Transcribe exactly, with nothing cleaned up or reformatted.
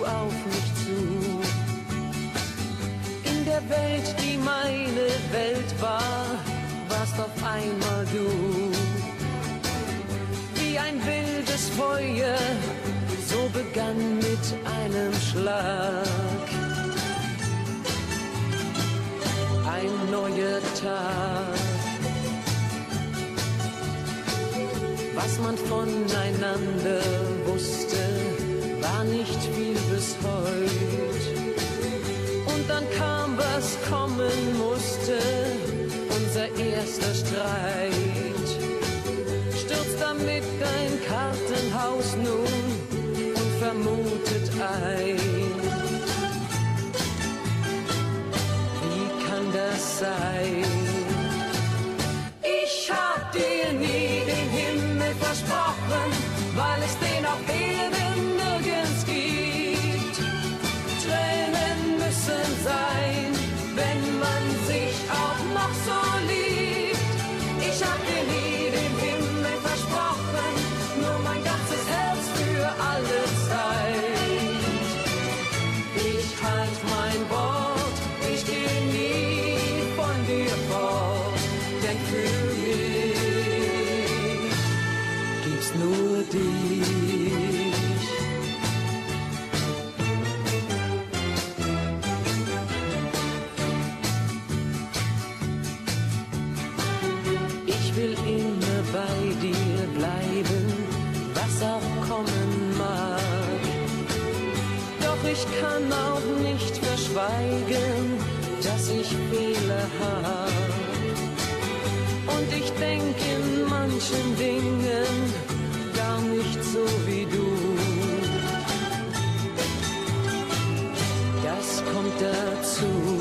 auf mich zu. In der Welt, die meine Welt war, warst auf einmal du. Wie ein wildes Feuer, so begann mit einem Schlag ein neuer Tag. Was man voneinander wusste, war nicht viel bis heut. Und dann kam, was kommen musste, unser erster Streit. Stürzt damit dein Kartenhaus nun und vermutet ein. Wie kann das sein? Ich hab dir nie den Himmel versprochen, weil es den auf Erden nirgends gibt. Tränen müssen sein, wenn man sich auch noch so liebt. Ich hab dir nie den Himmel versprochen, nur mein ganzes Herz für alle Zeit. Ich halt mein Wort, ich geh nie von dir fort, denn für mich gibt's nur dich. Ich will immer bei dir bleiben, was auch kommen mag. Doch ich kann auch nicht verschweigen, dass ich Fehler hab. Und ich denk in manchen Dingen gar nicht so wie du. Das kommt dazu.